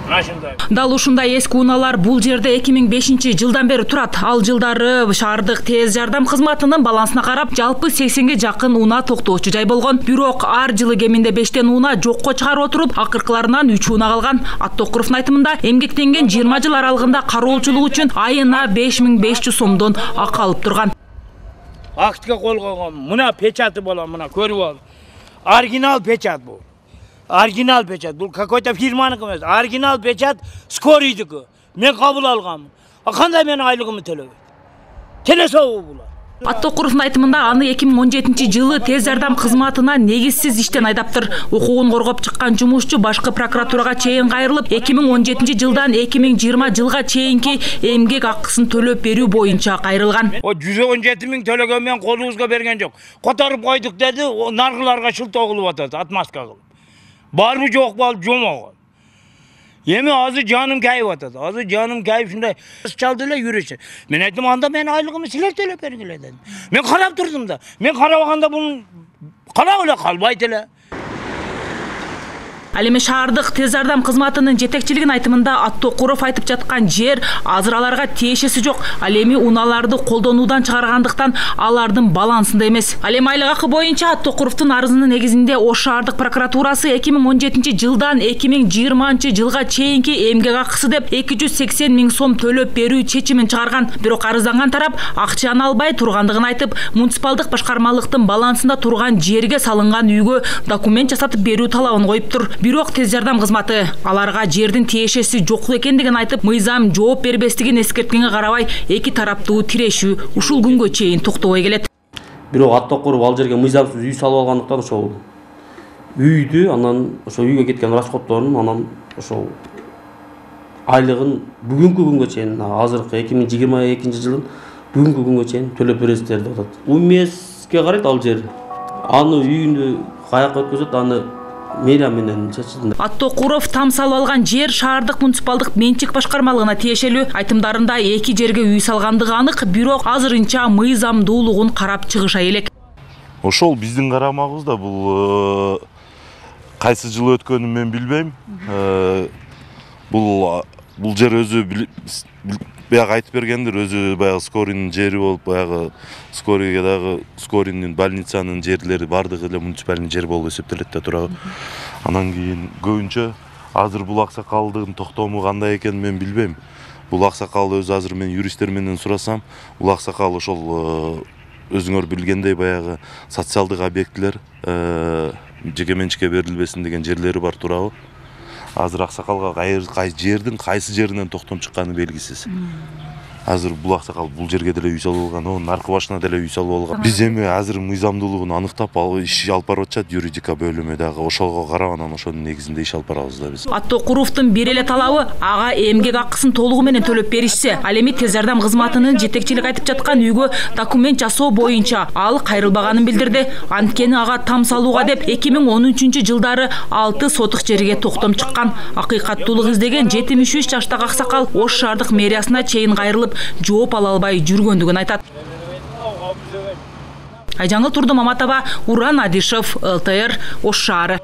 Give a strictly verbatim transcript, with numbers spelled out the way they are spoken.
Дал ушундай эски унаалар бул жерде эки миң бешинчи жылдан бери турат. Ал жылдары шаардык тез жардам кызматынын балансына карап, жалпы сексенге жакын унаа токтоочу жай болгон. Бирок ар жылы кеминде бештен унаа жокко чыгарып отуруп, акыркыларынан үч унаа калган. Аттокуровдун айтымында эмгектенген жыйырма жыл аралыгында кароолчулук үчүн айына беш миң беш жүз сомдон акы алып турган. Актка кол койгон, мына печаты болот, мына көрүп ал. Оригинал печат бул. Оригинал печат. Бұл какой-то фирманыкі емес. Оригинал печат скорыйдікі. Мен қабыл алғам. Қандай мен айлығымы төлөбөйт? Телесоу бұлар. Аттокуровдун айтымында аны эки миң он жетинчи жылы тез жардам кызматына негизсиз иштен айдаптыр. Укугун коргоп чыккан жумушчу башкы прокуратурага чейин кайрылып, эки миң он жетинчи жылдан эки миң жыйырма жылга чейинки эмгек акысын төлөп берүү боюнча кайрылган. О жүз он жети миң төлөгөн мен колубузга берген жок. Которуп койдук деди, наргыларга шылтоо кылып атат, отмазка кылып. Бар mı yok mu? Cuma. Yemi azı canım kayıp atadı. Azı canım kayıp şimdi çaldılar yürüyüşü. Ben ettim anda ben aylığımı siler töle vergiler dedim. Ben karab durdum da. Ben karabağında bunun kara öyle kalbaydılar. Ал эми шаардык тез жардам кызматынын жетекчилигин айтымында Аттокуров айтып жаткан жер азыр аларга тиешеси жок. Ал эми унааларды колдонуудан чыгаргандыктан алардын балансында эмес. Ал эми айлык акы боюнча Аттокуровдун арызынын негизинде Ош шаардык прокуратурасы эки миң он жетинчи жылдан эки миң жыйырманчы жылга чейинки эмгек акысы деп эки жүз сексен миң сом төлөп берүү чечимин чыгарган. Бирок арызданган тарап акчаны албай тургандыгын айтып, муниципалдык башкармалыктын балансында турган жерге салынган үйгө документ жасатып берүү талабын коюптур. Бирок тез жардам кызматы аларга жердин тиешеси жокулук экендигин айтып, мыйзам жооп бербестигин эскерткенге карабай, эки тараптуу тирешүү ушул күнгө чейин токтобой келет. Бирок Аттокуров ал жерге мыйзамсыз үй салып алгандыктан ошол үйдү, анан ошол үйгө кеткен расходторун, анан ошол айлыгын бүгүнкү күнгө чейин, азыркы эки миң жыйырма экинчи жылдын бүгүнкү күнгө чейин төлөп бересиздер деп атат. Умеске карайт ал жер. Аны үйүндү каяка өткөзөт, аны Аттокуров там салып алган жер шаардык муниципалдык менчик башкармалыгына тиешелүү. Айтымдарында эки жерге үй салгандыгы анык, бирок азырынча мыйзамдуулугун карап чыгыша элек. Ошол биздин карамагыбызда бул кайсы жыл өткөнүн мен билбейм. Бул бул жер өзү баягы айтып бергендир, өзү баягы скоринин жери болуп, баягы скорийге дагы скоринин больницанын жерлери бардыгы эле муниципальный жер болуп эсептелет да турабы. Анан кийин көбүнчө азыр бул аксакалдын токтому кандай экенин мен билбейм. Бул аксакал өзү азыр мен юристтер менен сурасам, бул аксакал ошол өзүңөр билгендей баягы социалдык объектилер жеке менчикке берилбесин деген жерлери бар турабы. Азыр аксакалга кайсы жердин кайсы жеринен токтом чыкканы белгисиз. Азыр бул аксакал бул жерге деле үй салып алган, онун аркы башына деле үй салып алган. Биз эми азыр мыйзамдуулугун аныктап, иш алып барып атышат юридика бөлүмү дагы. Ошого карап анан ошонун негизинде иш алып барабыз да биз. Аттокуровдун бир эле талабы ага эмгек акысын толугу менен төлөп беришсе. Ал эми тез жардам кызматынын жетекчилик айтып жаткан үйгө документ жасоо боюнча ал кайрылбаганын билдирди. Анткени ага там салууга деп эки миң он үчүнчү жылдары алты сотук жерге токтом чыккан. Акыйкаттуулук издеген жетимиш үч жаштагы аксакал Ош шаардык мэриясына чейин кайрылып жооп ала албай жүргөндүгүн айтат. Айжаңыл Турду Маматова, Уран Адишев, эл тэ эр, Ош шаары.